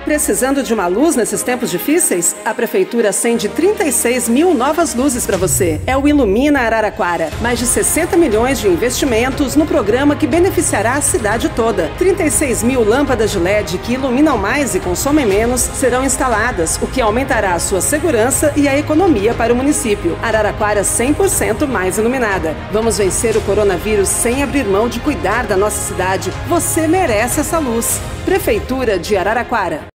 Precisando de uma luz nesses tempos difíceis? A Prefeitura acende 36 mil novas luzes para você. É o Ilumina Araraquara. Mais de 60 milhões de investimentos no programa que beneficiará a cidade toda. 36 mil lâmpadas de LED que iluminam mais e consomem menos serão instaladas, o que aumentará a sua segurança e a economia para o município. Araraquara 100% mais iluminada. Vamos vencer o coronavírus sem abrir mão de cuidar da nossa cidade. Você merece essa luz. Prefeitura de Araraquara.